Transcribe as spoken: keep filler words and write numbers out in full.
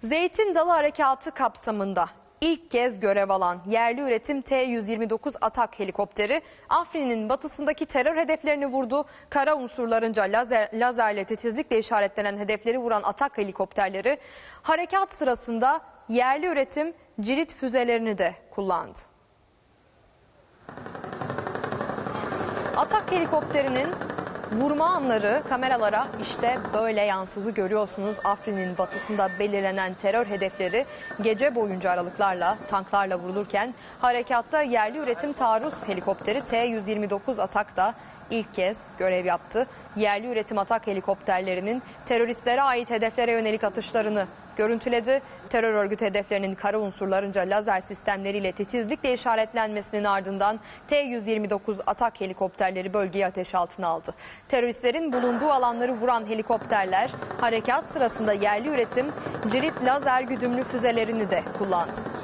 Zeytin Dalı Harekatı kapsamında ilk kez görev alan yerli üretim T yüz yirmi dokuz Atak helikopteri Afrin'in batısındaki terör hedeflerini vurdu. Kara unsurlarınca lazer, lazerle titizlikle işaretlenen hedefleri vuran Atak helikopterleri harekat sırasında yerli üretim cirit füzelerini de kullandı. Atak helikopterinin vurma anları kameralara işte böyle yansıdı, görüyorsunuz. Afrin'in batısında belirlenen terör hedefleri gece boyunca aralıklarla tanklarla vurulurken harekatta yerli üretim taarruz helikopteri T yüz yirmi dokuz Atak da ilk kez görev yaptı. Yerli üretim Atak helikopterlerinin teröristlere ait hedeflere yönelik atışlarını görüntüledi. Terör örgütü hedeflerinin kara unsurlarınca lazer sistemleriyle titizlikle işaretlenmesinin ardından T yüz yirmi dokuz Atak helikopterleri bölgeyi ateş altına aldı. Teröristlerin bulunduğu alanları vuran helikopterler harekat sırasında yerli üretim cirit lazer güdümlü füzelerini de kullandı.